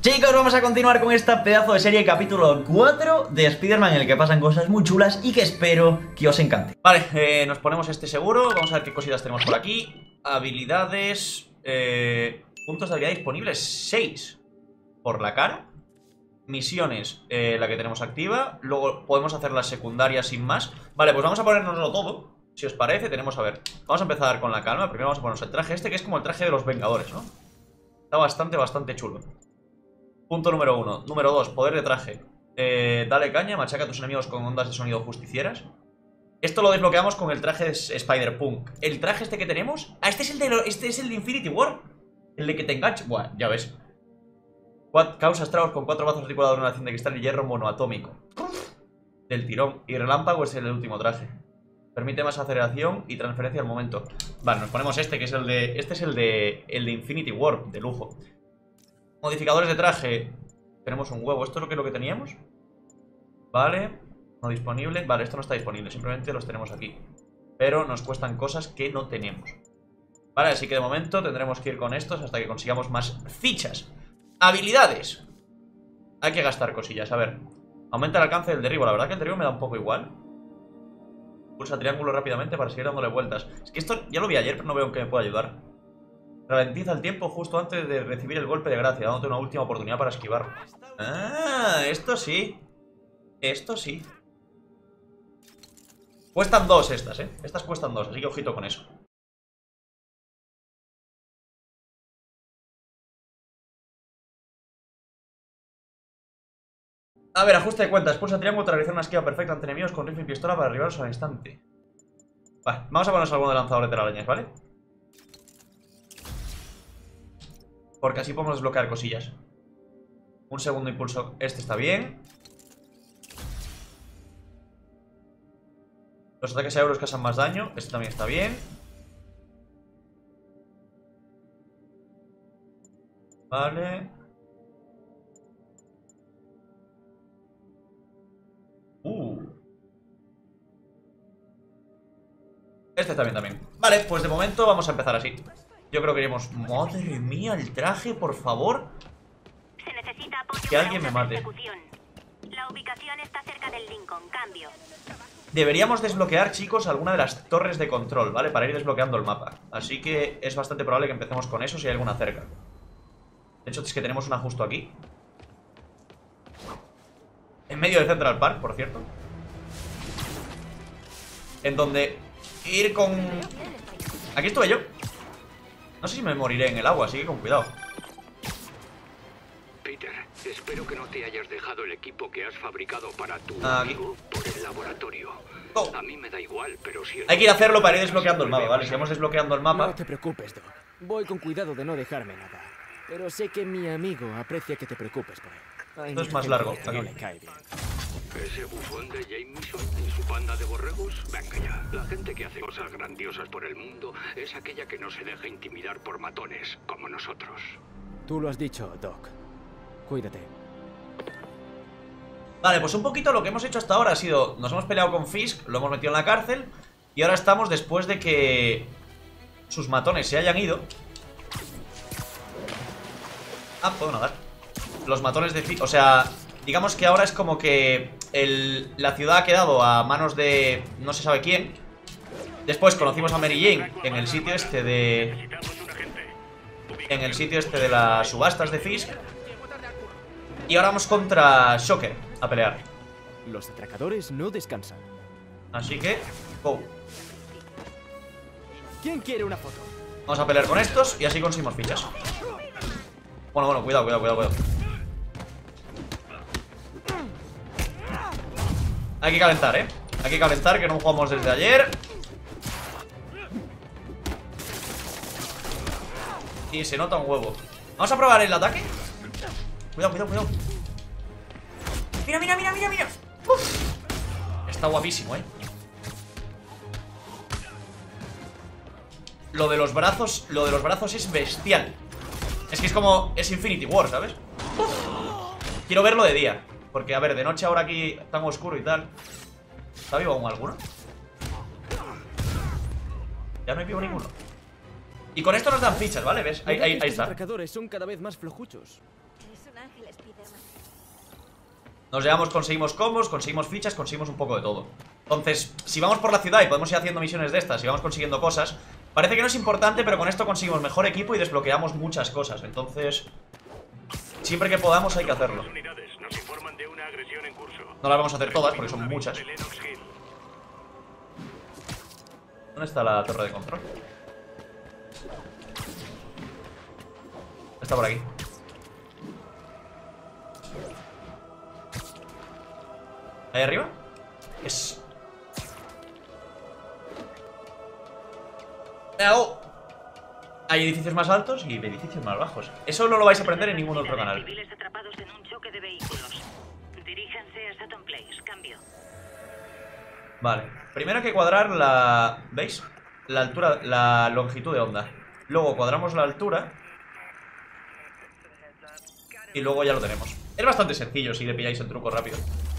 Chicos, vamos a continuar con esta pedazo de serie capítulo 4 de Spider-Man, en el que pasan cosas muy chulas y que espero que os encante. Vale, nos ponemos este seguro. Vamos a ver qué cositas tenemos por aquí. Habilidades, puntos de habilidad disponibles 6 por la cara. Misiones, la que tenemos activa. Luego podemos hacer las secundarias sin más. Vale, pues vamos a ponérnoslo todo, si os parece. Tenemos, a ver, vamos a empezar con la calma. Primero vamos a ponernos el traje este, que es como el traje de los Vengadores, ¿no? Está bastante chulo. Punto número 1. Número 2, poder de traje. Dale caña, machaca a tus enemigos con ondas de sonido justicieras. Esto lo desbloqueamos con el traje de Spider-Punk. El traje este que tenemos... Ah, este es el de Infinity War. El de que te engancha. Buah, ya ves. Causa estragos con 4 brazos articulados de una acción de cristal y hierro monoatómico. Del tirón. Y relámpago es el último traje. Permite más aceleración y transferencia al momento. Vale, nos ponemos este, que es el de... Este es el de Infinity War, de lujo. Modificadores de traje. Tenemos un huevo. ¿Esto es lo que teníamos? Vale. No disponible. Vale, esto no está disponible. Simplemente los tenemos aquí. Pero nos cuestan cosas que no tenemos. Vale, así que de momento tendremos que ir con estos hasta que consigamos más fichas. Habilidades. Hay que gastar cosillas. A ver. Aumenta el alcance del derribo. La verdad que el derribo me da un poco igual. Pulsa triángulo rápidamente para seguir dándole vueltas. Es que esto ya lo vi ayer, pero no veo en qué me puede ayudar. Ralentiza el tiempo justo antes de recibir el golpe de gracia, dándote una última oportunidad para esquivarlo. Ah, esto sí. Esto sí. Cuestan 2 estas, Estas cuestan 2, así que ojito con eso. A ver, ajuste de cuentas. Pulsa triángulo para realizar una esquiva perfecta ante enemigos con rifle y pistola para derribarlos al instante. Vale, vamos a ponernos alguno de lanzadores de telarañas, ¿vale? Porque así podemos desbloquear cosillas. Un segundo impulso. Este está bien. Los ataques a euros causan más daño. Este también está bien. Vale. Este también. Vale, pues de momento vamos a empezar así. Yo creo que iremos... Madre mía, el traje, por favor. Se necesita apoyo que alguien me mate. La ubicación está cerca del Lincoln. Cambio. Deberíamos desbloquear, chicos, alguna de las torres de control, ¿vale? Para ir desbloqueando el mapa. Así que es bastante probable que empecemos con eso si hay alguna cerca. De hecho, es que tenemos una justo aquí. En medio de Central Park, por cierto. En donde ir con... Aquí estuve yo. No sé si me moriré en el agua, así que con cuidado. Peter, espero que no te hayas dejado el equipo que has fabricado para tu Aquí. amigo por el laboratorio. Oh. A mí me da igual, pero si... Hay que ir a hacerlo para ir desbloqueando el mapa, ¿vale? Si vamos desbloqueando el mapa... No te preocupes, Doc. Voy con cuidado de no dejarme nada. Pero sé que mi amigo aprecia que te preocupes por él. Hay Esto es mucha más gente largo. que no le cae bien. ¿Ese bufón de Jameson y su banda de borregos? Venga ya. La gente que hace cosas grandiosas por el mundo es aquella que no se deja intimidar por matones, como nosotros. Tú lo has dicho, Doc. Cuídate. Vale, pues un poquito lo que hemos hecho hasta ahora ha sido... Nos hemos peleado con Fisk, lo hemos metido en la cárcel. Y ahora estamos después de que sus matones se hayan ido. Ah, puedo nadar. Los matones de Fisk... O sea, digamos que ahora es como que la ciudad ha quedado a manos de... no se sabe quién. Después conocimos a Mary Jane en el sitio este de... En el sitio este de las subastas de Fisk. Y ahora vamos contra Shocker a pelear. Los atracadores no descansan. Así que... Go. ¿Quién quiere una foto? Vamos a pelear con estos y así conseguimos fichas. Bueno, cuidado. Hay que calentar, Hay que calentar, que no jugamos desde ayer. Y se nota un huevo. Vamos a probar el ataque. Cuidado. Mira. Uf. Está guapísimo, Lo de los brazos es bestial. Es que es como... Es Infinity War, ¿sabes? Uf. Quiero verlo de día. Porque, a ver, de noche ahora aquí tan oscuro y tal. ¿Está vivo aún alguno? Ya no hay vivo ninguno. Y con esto nos dan fichas, ¿vale? ¿Ves? Ahí está. Los atracadores son cada vez más flojuchos. ángel, Spiderman. Nos llevamos, conseguimos combos, conseguimos fichas, conseguimos un poco de todo. Entonces, si vamos por la ciudad y podemos ir haciendo misiones de estas y vamos consiguiendo cosas, parece que no es importante, pero con esto conseguimos mejor equipo y desbloqueamos muchas cosas. Entonces, siempre que podamos hay que hacerlo. Nos informan de una agresión en curso. No las vamos a hacer todas porque son muchas. ¿Dónde está la torre de control? Está por aquí. ¿Ahí arriba? Es... ¡Oh! Hay edificios más altos y edificios más bajos. Eso no lo vais a aprender en ningún otro canal. Civiles atrapados en un choque de vehículos. Diríjanse a Sutton Place. Cambio. Vale. Primero hay que cuadrar la... ¿Veis? La altura, la longitud de onda. Luego cuadramos la altura. Y luego ya lo tenemos. Es bastante sencillo si le pilláis el truco rápido.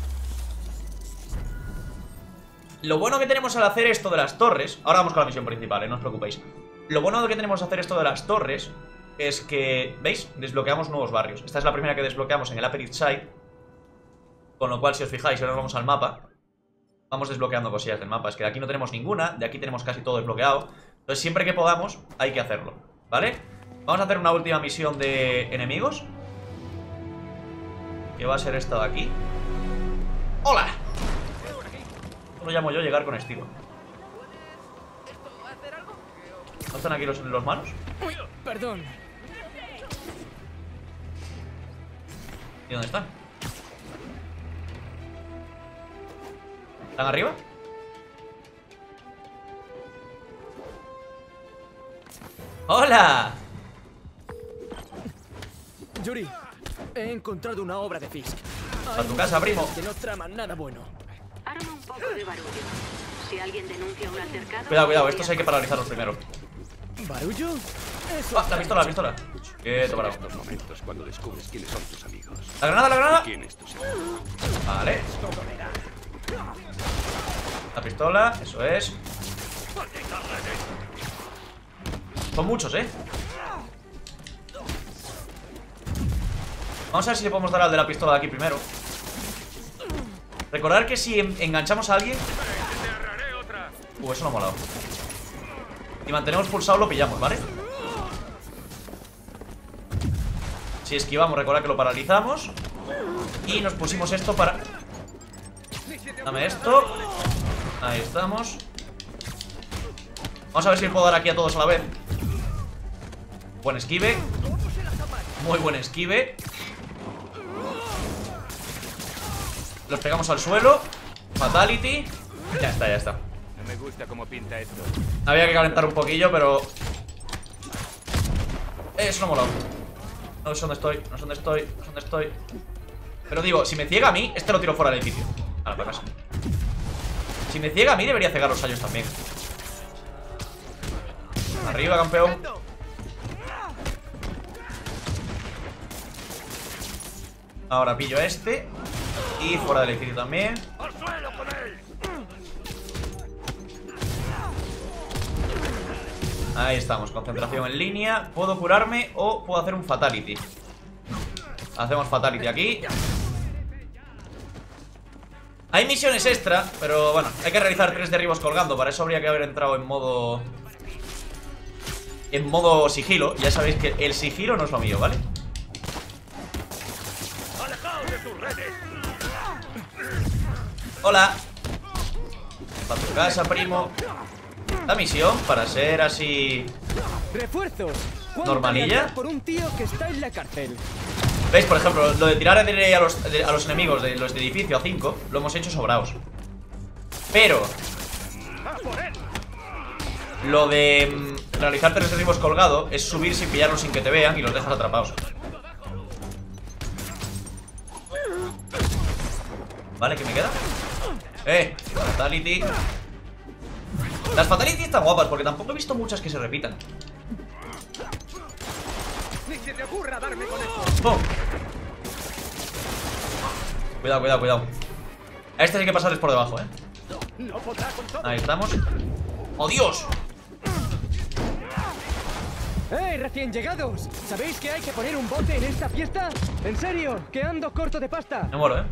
Lo bueno que tenemos al hacer esto de las torres... Ahora vamos con la misión principal, no os preocupéis. Lo bueno que tenemos al hacer esto de las torres es que, ¿veis? Desbloqueamos nuevos barrios. Esta es la primera que desbloqueamos en el Upper East Side. Con lo cual, si os fijáis, ahora nos vamos al mapa. Vamos desbloqueando cosillas del mapa. Es que de aquí no tenemos ninguna, de aquí tenemos casi todo desbloqueado. Entonces siempre que podamos hay que hacerlo, ¿vale? Vamos a hacer una última misión de enemigos, que va a ser esta de aquí. ¡Hola! Lo llamo yo llegar con estilo. ¿No están aquí los malos? Uy, perdón. ¿Y dónde están? ¿Están arriba? ¡Hola! Yuri, he encontrado una obra de Fisk. A tu casa, primo. Que no traman nada bueno. Arma un poco de barullo. Si alguien denuncia un altercado... Cuidado, cuidado, estos hay que paralizarlos primero. ¿Barullo? Eso. ¡Ah, la pistola, la pistola! Quieto, parado. Estos momentos cuando descubres quiénes son tus amigos. ¡La granada, la granada! ¿Quién es tu segundo? Vale. La pistola, eso es. Son muchos, Vamos a ver si le podemos dar al de la pistola de aquí primero. Recordar que si enganchamos a alguien... eso no ha molado. Y mantenemos pulsado lo pillamos, ¿vale? Si esquivamos, recordad que lo paralizamos. Y nos pusimos esto para... Dame esto. Ahí estamos. Vamos a ver si le puedo dar aquí a todos a la vez. Buen esquive. Muy buen esquive. Los pegamos al suelo. Fatality. Ya está, ya está. No me gusta cómo pinta esto. Había que calentar un poquillo, pero... eso no ha molado. No sé dónde estoy, no sé dónde estoy, no sé dónde estoy. Pero digo, si me ciega a mí, este lo tiro fuera del edificio. A la casa. Si me ciega a mí, debería cegar los sayos también. Arriba, campeón. Ahora pillo a este. Y fuera del edificio también. Ahí estamos, concentración en línea. Puedo curarme o puedo hacer un fatality. Hacemos fatality aquí. Hay misiones extra, pero bueno, hay que realizar 3 derribos colgando. Para eso habría que haber entrado en modo... sigilo. Ya sabéis que el sigilo no es lo mío, ¿vale? Hola. Para tu casa, primo. La misión, para ser así... ¡Refuerzos! ¿Normalilla? Por un tío que está en la cárcel. ¿Veis? Por ejemplo, lo de tirar a los enemigos de los de edificio a 5 lo hemos hecho sobraos. Pero lo de realizar 3 derribos colgado es subir sin pillarlos sin que te vean y los dejas atrapados. Vale, ¿qué me queda? Fatality. Las fatality están guapas porque tampoco he visto muchas que se repitan. Ni se te ocurra darme con esto. ¡Pum! Cuidado, cuidado, cuidado. A este hay que pasarles por debajo, No podrá con todo. Ahí estamos. ¡Oh, Dios! ¡Hey, recién llegados! ¿Sabéis que hay que poner un bote en esta fiesta? ¿En serio? Que ando corto de pasta. Me muero,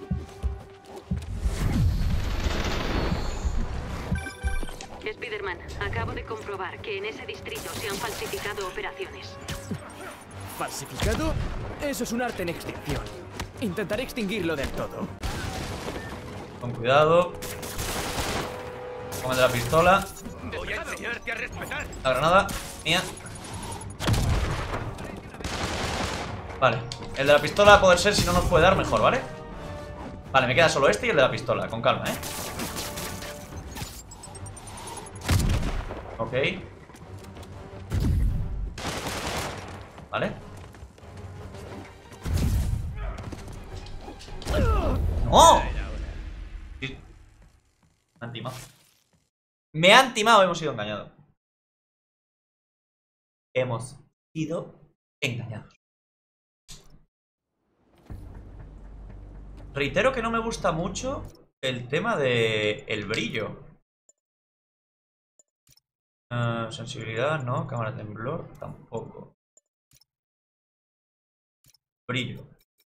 Spiderman, acabo de comprobar que en ese distrito se han falsificado operaciones. ¿Falsificado? Eso es un arte en extinción. Intentaré extinguirlo del todo. Con cuidado. Con el de la pistola. Voy a enseñarte a respetar. La granada, mía. Vale, el de la pistola a poder ser, si no nos puede dar, mejor, ¿vale? Vale, me queda solo este y el de la pistola, con calma, Ok. Vale. ¡No! Sí. Me han timado. Me han timado, hemos sido engañados. Hemos sido engañados. Reitero que no me gusta mucho el tema de el brillo. Sensibilidad, no. Cámara de temblor, tampoco. Brillo.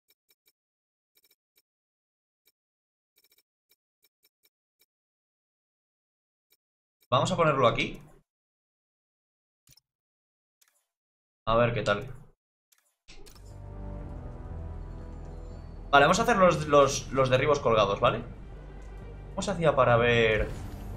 Vamos a ponerlo aquí. A ver qué tal. Vale, vamos a hacer los derribos colgados, ¿vale? ¿Cómo se hacía para ver...?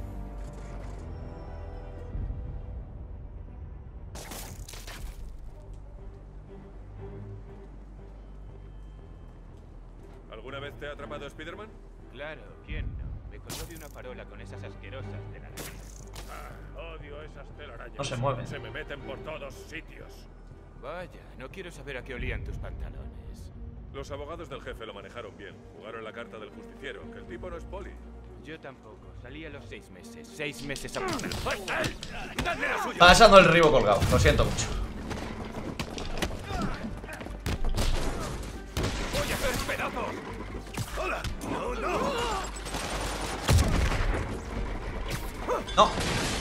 ¿Alguna vez te ha atrapado Spiderman? Claro, ¿quién no? Me colgó de una farola con esas asquerosas telarañas. Odio esas telarañas. No se mueven. Se me meten por todos sitios. Vaya, no quiero saber a qué olían tus pantalones. Los abogados del jefe lo manejaron bien. Jugaron la carta del justiciero, que el tipo no es poli. Yo tampoco. Salí a los 6 meses. 6 meses a... ¡Dadle lo suyo! Pasando el derribo colgado, lo siento mucho. ¡Voy a hacer pedazos! ¡Hola! ¡No, no! No.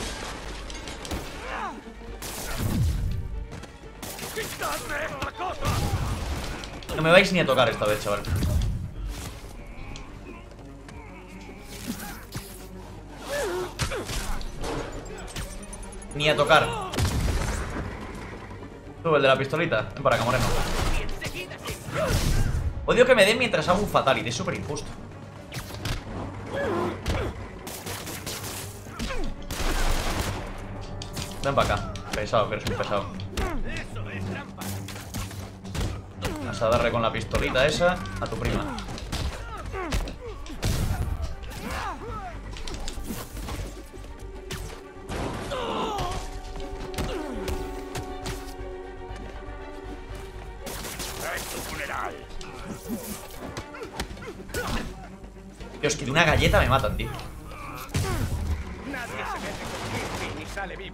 ¡Quitadme esta cosa! No me vais ni a tocar esta vez, chaval. Ni a tocar. Tú, el de la pistolita. Ven para acá, moreno. Odio que me den mientras hago un fatality. Es súper injusto. Ven para acá. Pesado, que eres un pesado. Vas a darle con la pistolita esa a tu prima. Dios, que de una galleta me matan, tío. Nadie se mete con Kirby ni sale vivo.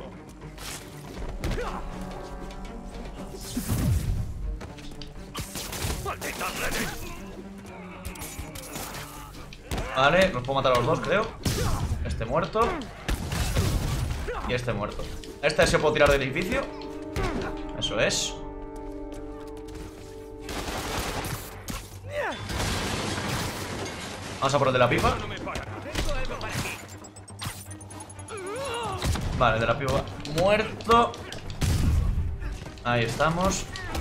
Vale, los puedo matar a los dos, creo. Este muerto. Y este muerto. Este se puede tirar del edificio. Eso es. Vamos a por el de la pipa. Vale, el de la pipa muerto. Ahí estamos.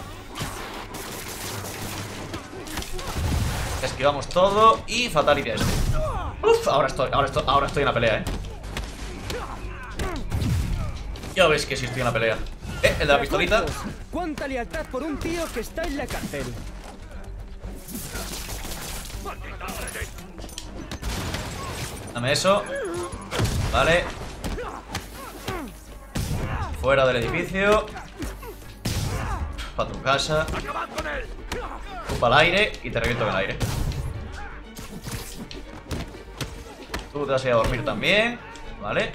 Esquivamos todo y fatality a este. Uf, ahora estoy en la pelea, Ya veis que sí estoy en la pelea. El de la pistolita. ¿Cuánta lealtad por un tío que está en la cárcel? Dame eso. Vale. Fuera del edificio. Para tu casa. Ocupa el aire y te reviento en el aire. Tú te vas a ir a dormir también. Vale.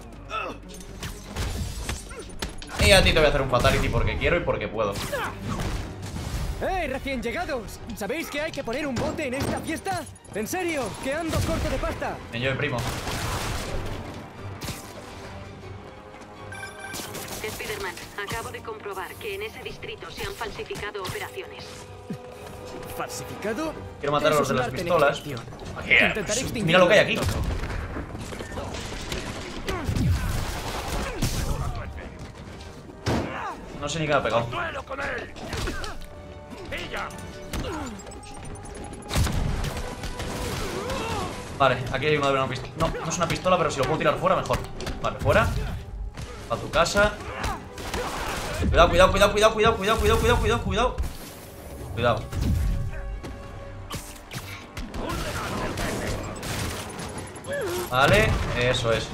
Y a ti te voy a hacer un fatality porque quiero y porque puedo. ¡Hey, recién llegados! ¿Sabéis que hay que poner un bote en esta fiesta? ¿En serio? Que ando corto de pasta. Me lleve, primo. Spiderman, acabo de comprobar que en ese distrito se han falsificado operaciones. ¿Falsificado? Quiero matar a los de las Eso es un pistolas. arte en ejecución. Aquí, Intentaré extinguirlo. mira lo que hay aquí. No sé ni qué me ha pegado. Vale, aquí hay uno de una pistola. No, no es una pistola, pero si lo puedo tirar fuera, mejor. Vale, fuera. A tu casa. Cuidado, cuidado, cuidado, cuidado, cuidado, cuidado, cuidado, cuidado, cuidado, cuidado. Cuidado. Vale, eso es.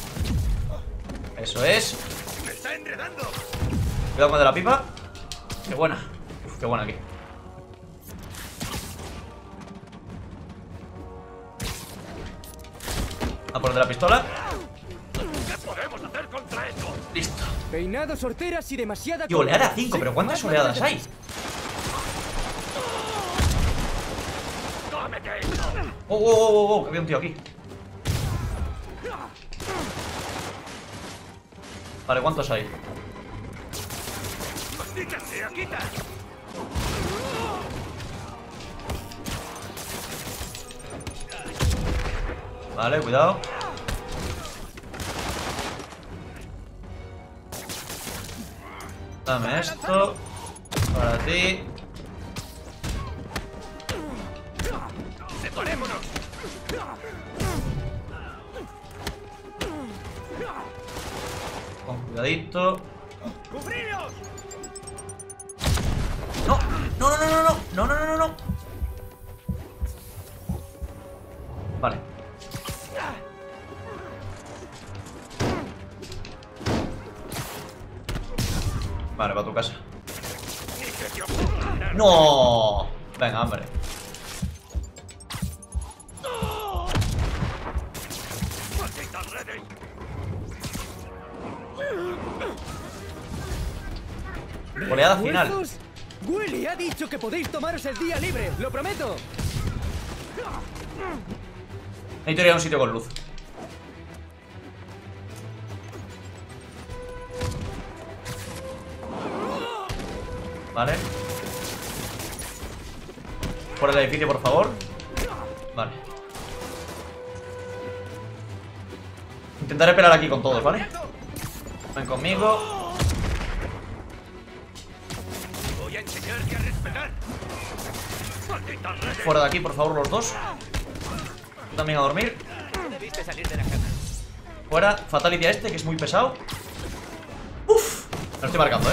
Eso es. ¡Me está enredando! Cuidado con el de la pipa. Qué buena. Uf, qué buena aquí. A por el de la pistola. ¿Qué podemos hacer contra esto? Listo. Peinados, sorteras y demasiada... Y oleada colgada. 5, pero ¿cuántas más oleadas hay? ¡Cómete esto! Oh, oh, oh, oh, que había un tío aquí. Vale, ¿cuántos hay? ¡Maldita sea, quita! Vale, cuidado. Dame esto. Para ti. ¡Separémonos! Con cuidadito. ¡Cubriros! No, no, no, no, no, no, no, no, no, no. Vale. Vale, va a tu casa. ¡No! Venga, hombre. ¡Malditas redes! Oleada final. ¿Muertos? Willy ha dicho que podéis tomaros el día libre, lo prometo. Necesito ir a un sitio con luz. Vale. Fuera del edificio, por favor. Vale. Intentaré pelear aquí con todos, ¿vale? Ven conmigo. Voy a enseñarte a respetar. ¡Malditas redes! Fuera de aquí, por favor, los dos. Tú también a dormir. Debiste salir de la cama. Fuera. Fatality a este, que es muy pesado. Uf. Me lo estoy marcando,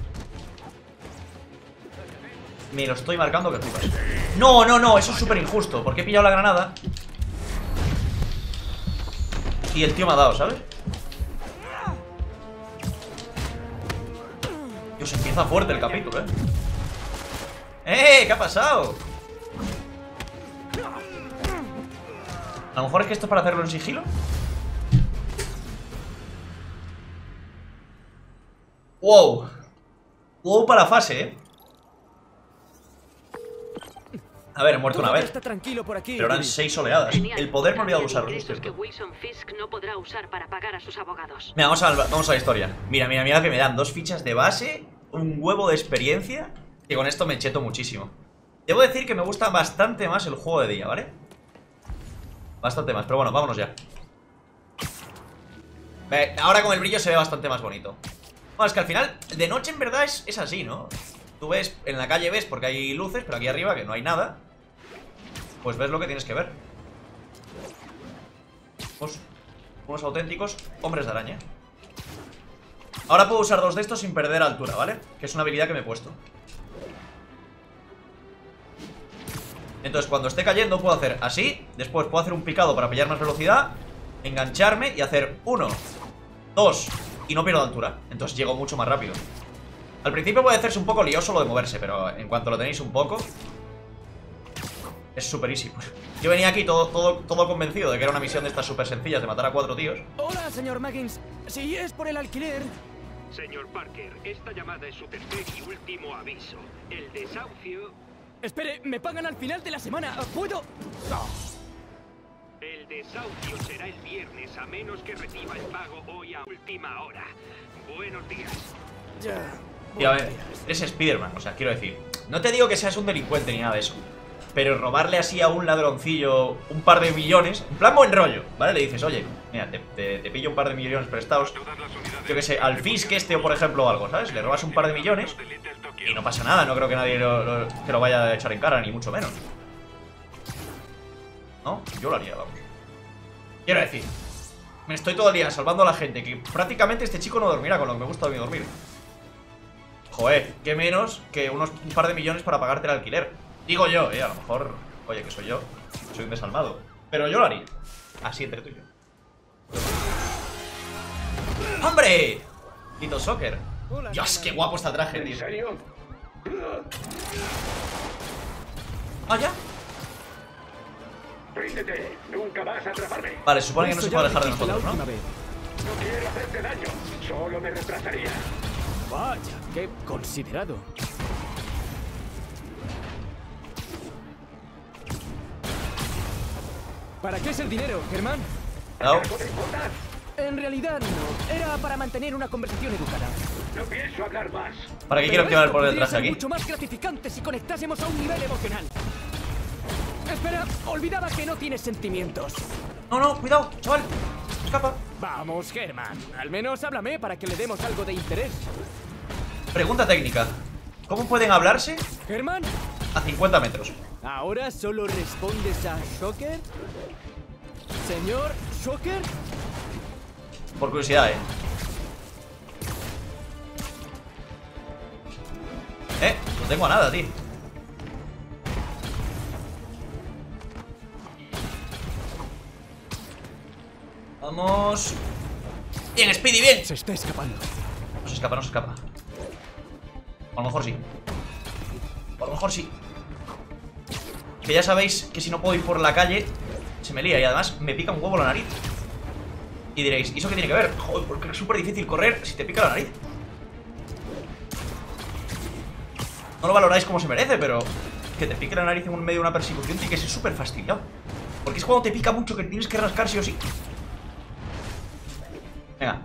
Me lo estoy marcando que flipas. No, no, no, eso es súper injusto. Porque he pillado la granada y el tío me ha dado, ¿sabes? Dios, empieza fuerte el capítulo, ¿qué ha pasado? A lo mejor es que esto es para hacerlo en sigilo. Wow. Wow para fase, A ver, he muerto una Todo vez. está tranquilo por aquí. Pero eran Willy. 6 oleadas. Genial. El poder me he olvidado de usarlo, Ingresos es que cierto. Wilson Fisk no podrá usar para pagar a sus abogados. Mira, vamos a la historia. Mira, mira, mira que me dan 2 fichas de base, un huevo de experiencia, que con esto me cheto muchísimo. Debo decir que me gusta bastante más el juego de día, ¿vale? Bastante más, pero bueno, vámonos ya. Ahora con el brillo se ve bastante más bonito. Bueno, es que al final, de noche en verdad es así, ¿no? Tú ves, en la calle ves porque hay luces, pero aquí arriba que no hay nada, pues ves lo que tienes que ver. Pues, unos auténticos hombres de araña. Ahora puedo usar 2 de estos sin perder altura, ¿vale? Que es una habilidad que me he puesto. Entonces cuando esté cayendo puedo hacer así. Después puedo hacer un picado para pillar más velocidad, engancharme y hacer 1, 2 y no pierdo altura. Entonces llego mucho más rápido. Al principio puede hacerse un poco lioso lo de moverse, pero en cuanto lo tenéis un poco, es súper easy. Yo venía aquí todo convencido de que era una misión de estas súper sencillas de matar a 4 tíos. Hola, señor Muggins. Si es por el alquiler... Señor Parker, esta llamada es su tercer y último aviso. El desahucio... Espere, me pagan al final de la semana. ¿Puedo...? El desahucio será el viernes a menos que reciba el pago hoy a última hora. Buenos días. Ya. Y a ver, eres Spider-Man, o sea, quiero decir, no te digo que seas un delincuente ni nada de eso, pero robarle así a un ladroncillo un par de millones, en plan buen rollo, ¿vale? Le dices, oye, mira, te pillo un par de millones prestados, yo que sé, al Fisk este o por ejemplo o algo, ¿sabes? Le robas un par de millones y no pasa nada, no creo que nadie te lo vaya a echar en cara, ni mucho menos. ¿No? Yo lo haría, vamos. Quiero decir, me estoy todo el día salvando a la gente, que prácticamente este chico no dormirá con lo que me gusta a mí dormir. Joder, qué menos que un par de millones para pagarte el alquiler. Digo yo, a lo mejor, oye, que soy yo, soy un desalmado, pero yo lo haría. Así entre tú y yo. ¡Hombre! Tito Soccer. Dios, qué guapo está el traje, tío. ¿En serio? Ah, ya. Ríndete, nunca vas a atraparme. Vale, se supone que no se Eso puede ya dejar de lo dijiste la nosotros, ¿no? última vez. No quiero hacerte daño, solo me retrasaría. Vaya, qué considerado. ¿Para qué es el dinero, Germán? No. ¿No te importa? En realidad no. Era para mantener una conversación educada. No pienso hablar más. ¿Para qué Pero quiero activar el esto poder del podría traje ser aquí? mucho más gratificante si conectásemos a un nivel emocional. Espera, olvidaba que no tienes sentimientos. No, no, cuidado, chaval. Escapa. Vamos, Germán. Al menos háblame para que le demos algo de interés. Pregunta técnica. ¿Cómo pueden hablarse Germán, a 50 metros? ¿ahora solo respondes a Shocker? Señor Shocker. Por curiosidad, no tengo a nada, tío. Vamos. Bien, Speedy, bien. Se está escapando. No se escapa, no se escapa. A lo mejor sí. A lo mejor sí. Que ya sabéis que si no puedo ir por la calle se me lía y además me pica un huevo la nariz. Y diréis, ¿y eso qué tiene que ver? Joder, porque es súper difícil correr si te pica la nariz. No lo valoráis como se merece, pero que te pique la nariz en medio de una persecución tiene que ser súper fastidiado. Porque es cuando te pica mucho que tienes que rascar sí o sí. Venga.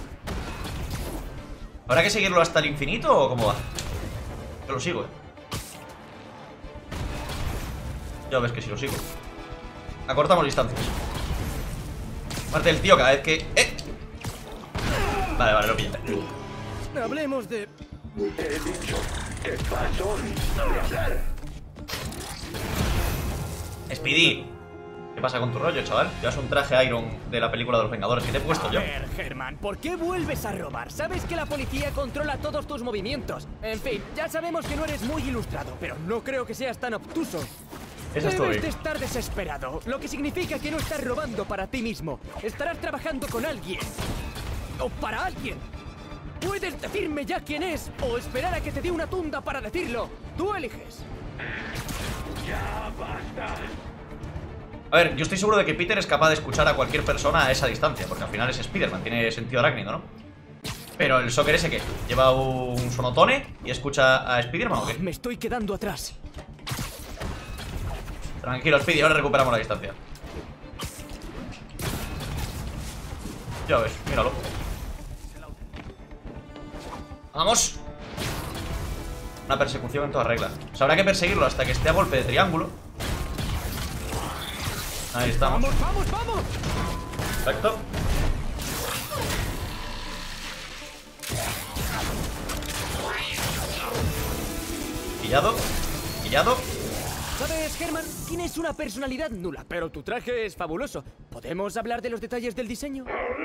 ¿Habrá que seguirlo hasta el infinito o cómo va? Yo lo sigo, Ya ves que sí lo sigo. Acortamos distancias. Aparte del tío cada vez que... Vale, lo pillé. Hablemos de... He dicho que paso de hablar. Speedy, ¿qué pasa con tu rollo, chaval? Llevas un traje Iron de la película de los Vengadores que te he puesto yo. A ver, Germán, ¿por qué vuelves a robar? Sabes que la policía controla todos tus movimientos. En fin, ya sabemos que no eres muy ilustrado, pero no creo que seas tan obtuso. Esa estoy. Debes de estar desesperado, lo que significa que no estás robando para ti mismo. Estarás trabajando con alguien. O para alguien. Puedes decirme ya quién es, o esperar a que te dé una tunda para decirlo. Tú eliges. Ya basta. A ver, yo estoy seguro de que Peter es capaz de escuchar a cualquier persona a esa distancia, porque al final es Spider-Man, tiene sentido arácnido, ¿no? Pero el Shocker ese, ¿qué? ¿Lleva un sonotone y escucha a Spider-Man o qué? Me estoy quedando atrás. Tranquilo, Speedy, ahora recuperamos la distancia. Ya ves, míralo. ¡Vamos! Una persecución en toda regla. O sea, habrá que perseguirlo hasta que esté a golpe de triángulo. Ahí estamos. ¡Vamos, vamos, vamos! Perfecto. Pillado. Pillado. ¿Sabes, Germán? Tienes una personalidad nula, pero tu traje es fabuloso. ¿Podemos hablar de los detalles del diseño?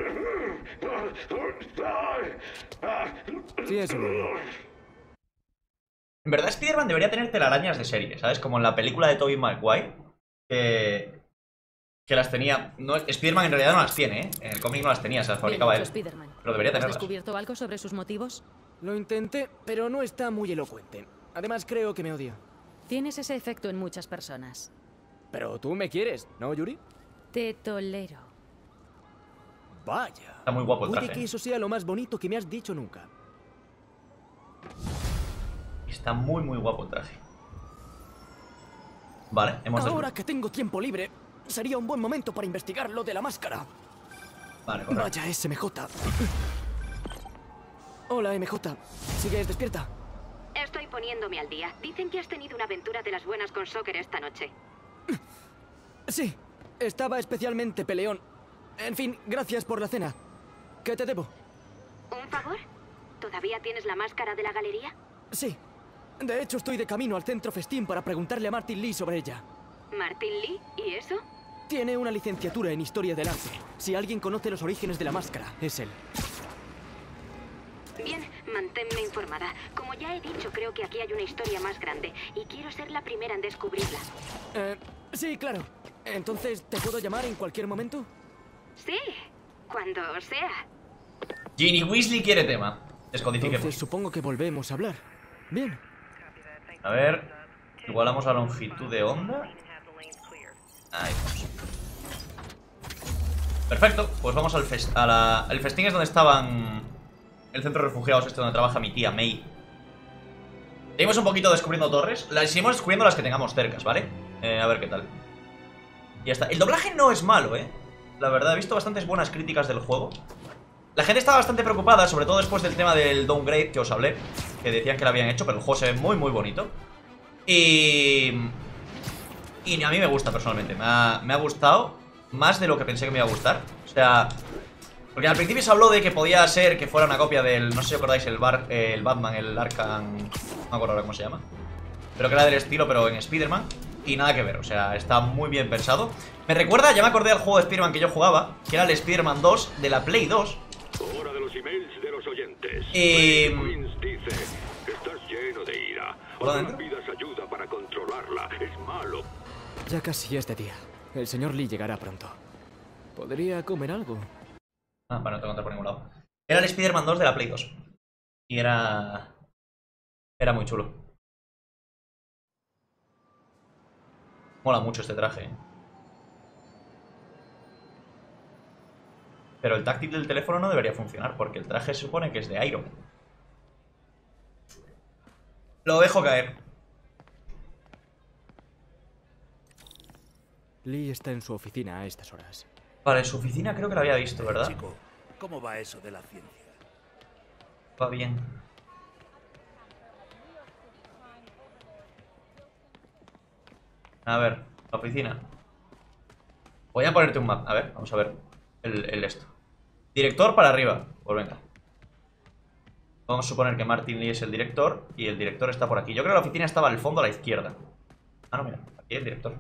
Sí, eso. En verdad, Spider-Man debería tener telarañas de serie, ¿sabes? Como en la película de Tobey Maguire. Que las tenía... No, Spider-Man en realidad no las tiene, ¿eh? En el cómic no las tenía, se las fabricaba él. Spider-Man. Pero debería ¿Has tenerlas. descubierto algo sobre sus motivos? Lo intenté, pero no está muy elocuente. Además, creo que me odia. Tienes ese efecto en muchas personas. Pero tú me quieres, ¿no, Yuri? Te tolero. Vaya. Está muy guapo el Puede traje. que eso sea lo más bonito que me has dicho nunca. Está muy guapo el traje. Vale, hemos Ahora que tengo tiempo libre, sería un buen momento para investigar lo de la máscara. Vale, correcto. Vaya, SMJ. Hola, MJ. ¿Sigues despierta? Estoy poniéndome al día. Dicen que has tenido una aventura de las buenas con Soccer esta noche. Sí, estaba especialmente peleón. En fin, gracias por la cena. ¿Qué te debo? ¿Un favor? ¿Todavía tienes la máscara de la galería? Sí. De hecho, estoy de camino al centro festín para preguntarle a Martin Lee sobre ella. ¿Martin Lee? ¿Y eso? Tiene una licenciatura en Historia del Arte. Si alguien conoce los orígenes de la máscara, es él. Bien, manténme informada. Como ya he dicho, creo que aquí hay una historia más grande y quiero ser la primera en descubrirla. Sí, claro. Entonces, ¿te puedo llamar en cualquier momento? Sí, cuando sea. Ginny Weasley quiere tema. Descodifiquemos. Entonces, supongo que volvemos a hablar. Bien. A ver, igualamos la longitud de onda. Ahí vamos. Perfecto, pues vamos al el festín es donde estaban el centro de refugiados este donde trabaja mi tía May. Seguimos un poquito descubriendo torres. Las seguimos descubriendo las que tengamos cercas, ¿vale? A ver qué tal. Y ya está. El doblaje no es malo, la verdad, he visto bastantes buenas críticas del juego. La gente estaba bastante preocupada, sobre todo después del tema del downgrade que os hablé, que decían que lo habían hecho, pero el juego se ve muy, muy bonito. Y a mí me gusta personalmente. Me ha gustado más de lo que pensé que me iba a gustar. O sea, porque al principio se habló de que podía ser que fuera una copia del, no sé si os acordáis, el Batman, el Arkham, no me acuerdo ahora cómo se llama, pero que era del estilo, pero en Spider-Man. Y nada que ver, o sea, está muy bien pensado. Me recuerda, ya me acordé del juego de Spider-Man que yo jugaba, que era el Spider-Man 2 de la Play 2. Hora de los emails de los oyentes. Queens dice: estás lleno de ira. No pidas ayuda para controlarla, es malo. Ya casi es de día. El señor Lee llegará pronto. ¿Podría comer algo? Ah, bueno, no tengo que entrar por ningún lado. Era el Spider-Man 2 de la Play 2. Y era muy chulo. Mola mucho este traje, Pero el táctil del teléfono no debería funcionar, porque el traje se supone que es de Iron Man. Lo dejo caer. Lee está en su oficina a estas horas. Vale, su oficina creo que la había visto, ¿verdad? Chico, ¿cómo va eso de la ciencia? Va bien. A ver, la oficina. Voy a ponerte un mapa. A ver, vamos a ver el esto. Director para arriba. Pues venga. Vamos a suponer que Martin Lee es el director y el director está por aquí. Yo creo que la oficina estaba al fondo a la izquierda. Ah, no, mira, aquí el director.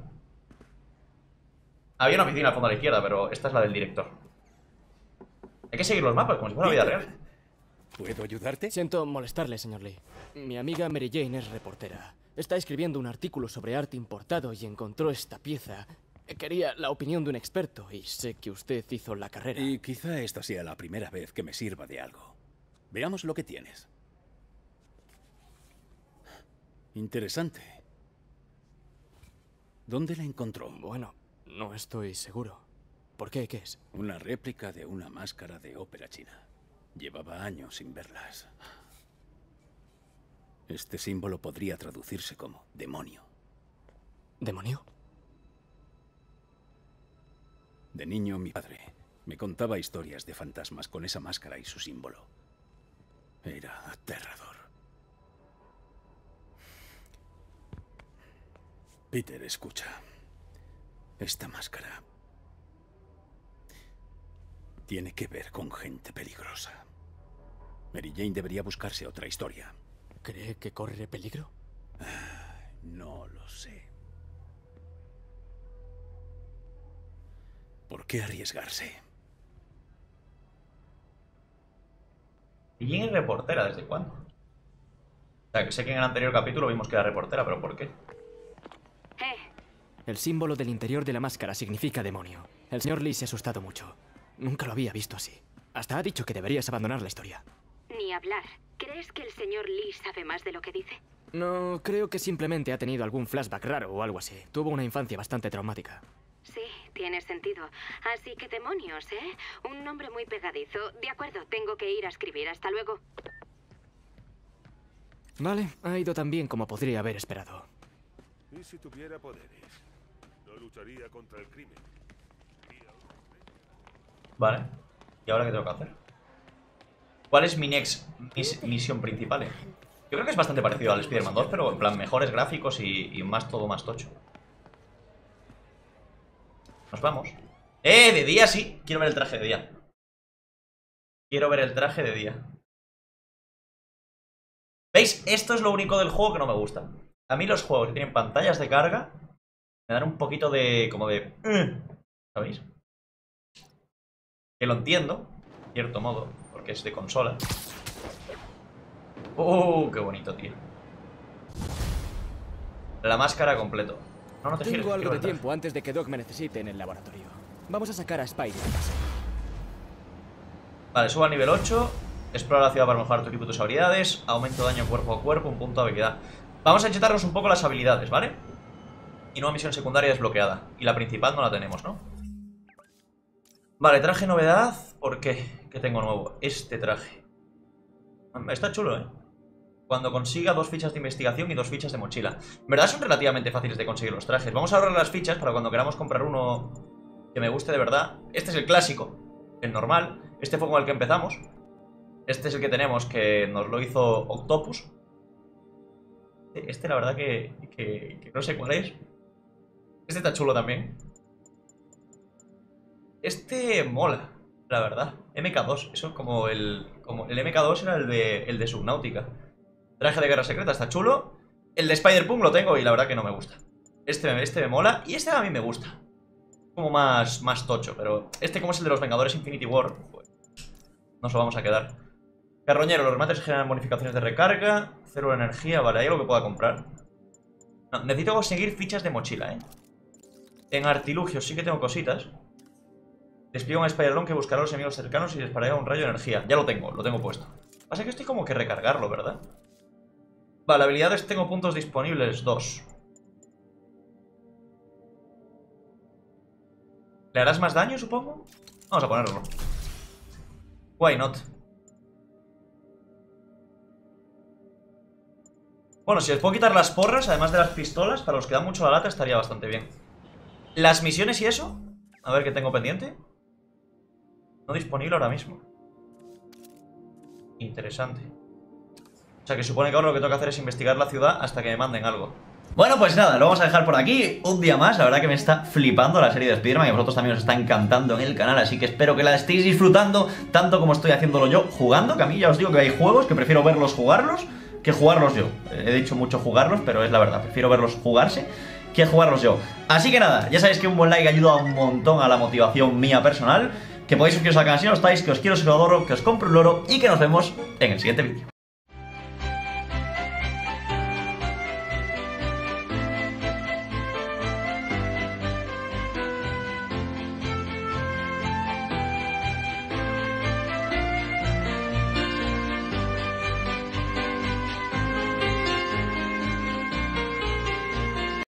Había una oficina al fondo a la izquierda, pero esta es la del director. Hay que seguir los mapas, como si fuera la vida real. ¿Puedo ayudarte? Siento molestarle, señor Lee. Mi amiga Mary Jane es reportera. Está escribiendo un artículo sobre arte importado y encontró esta pieza. Quería la opinión de un experto y sé que usted hizo la carrera. Y quizá esta sea la primera vez que me sirva de algo. Veamos lo que tienes. Interesante. ¿Dónde la encontró? Bueno, no estoy seguro. ¿Por qué? ¿Qué es? Una réplica de una máscara de ópera china. Llevaba años sin verlas. Este símbolo podría traducirse como demonio. ¿Demonio? De niño, mi padre me contaba historias de fantasmas con esa máscara y su símbolo. Era aterrador. Peter, escucha. Esta máscara tiene que ver con gente peligrosa. Mary Jane debería buscarse otra historia. ¿Cree que corre peligro? No lo sé. ¿Por qué arriesgarse? ¿Y quién es reportera? ¿Desde cuándo? O sea, que sé que en el anterior capítulo vimos que era reportera, pero ¿por qué? El símbolo del interior de la máscara significa demonio. El señor Lee se ha asustado mucho. Nunca lo había visto así. Hasta ha dicho que deberías abandonar la historia. Ni hablar. ¿Crees que el señor Lee sabe más de lo que dice? No, creo que simplemente ha tenido algún flashback raro o algo así. Tuvo una infancia bastante traumática. Sí, tiene sentido. Así que demonios, ¿eh? Un nombre muy pegadizo. De acuerdo, tengo que ir a escribir. Hasta luego. Vale, ha ido tan bien como podría haber esperado. ¿Y si tuviera poderes? No lucharía contra el crimen. Vale. ¿Y ahora qué tengo que hacer? ¿Cuál es mi next misión principal? Yo creo que es bastante parecido al Spider-Man 2, pero en plan mejores gráficos y más todo más tocho. Nos vamos. De día sí. Quiero ver el traje de día. Quiero ver el traje de día. ¿Veis? Esto es lo único del juego que no me gusta. A mí los juegos que tienen pantallas de carga me dan un poquito de... como de... ¿sabéis? Que lo entiendo, en cierto modo, porque es de consola. ¡Qué bonito, tío! La máscara completo. No te gires. Tengo algo de tiempo antes de que Doc me necesite en el laboratorio. Vamos a sacar a Spidey a casa. Vale, subo a nivel 8. Explora la ciudad para mejorar tu equipo y tus habilidades. Aumento daño cuerpo a cuerpo, un punto de habilidad. Vamos a chetarnos un poco las habilidades, ¿vale? Y nueva misión secundaria desbloqueada. Y la principal no la tenemos, ¿no? Vale, traje novedad. ¿Por qué? ¿Qué tengo nuevo? Este traje. Está chulo, ¿eh? Cuando consiga 2 fichas de investigación y 2 fichas de mochila. En verdad son relativamente fáciles de conseguir los trajes. Vamos a ahorrar las fichas para cuando queramos comprar uno que me guste de verdad. Este es el clásico, el normal. Este fue con el que empezamos. Este es el que tenemos, que nos lo hizo Octopus. Este la verdad que no sé cuál es. Este está chulo también. Este mola, la verdad. MK2, eso como el MK2 era el de Subnautica. Traje de guerra secreta, está chulo. El de Spider-Punk lo tengo y la verdad que no me gusta. Este me mola y este a mí me gusta. Como más tocho, pero este como es el de los Vengadores Infinity War, pues nos lo vamos a quedar. Carroñero, los remates generan bonificaciones de recarga. Cero de energía, vale, ahí lo que pueda comprar. No, necesito conseguir fichas de mochila, ¿eh? En artilugios sí que tengo cositas. Despliega un Spider-Lone que buscará a los enemigos cercanos y disparará un rayo de energía. Ya lo tengo puesto. Pasa que estoy como que recargarlo, ¿verdad? Vale, habilidades tengo puntos disponibles, 2. ¿Le harás más daño, supongo? Vamos a ponerlo. Why not? Bueno, si les puedo quitar las porras, además de las pistolas, para los que dan mucho la lata, estaría bastante bien. Las misiones y eso. A ver qué tengo pendiente. No disponible ahora mismo. Interesante. O sea que supone que ahora lo que tengo que hacer es investigar la ciudad hasta que me manden algo. Bueno, pues nada, lo vamos a dejar por aquí. Un día más, la verdad que me está flipando la serie de Spider-Man y a vosotros también os está encantando en el canal. Así que espero que la estéis disfrutando tanto como estoy haciéndolo yo jugando. Que a mí ya os digo que hay juegos que prefiero verlos jugarlos que jugarlos yo. He dicho mucho jugarlos, pero es la verdad. Prefiero verlos jugarse que jugarlos yo. Así que nada, ya sabéis que un buen like ayuda un montón a la motivación mía personal. Que podéis suscribiros al canal si no lo estáis, que os quiero, os adoro, que os compro un loro y que nos vemos en el siguiente vídeo.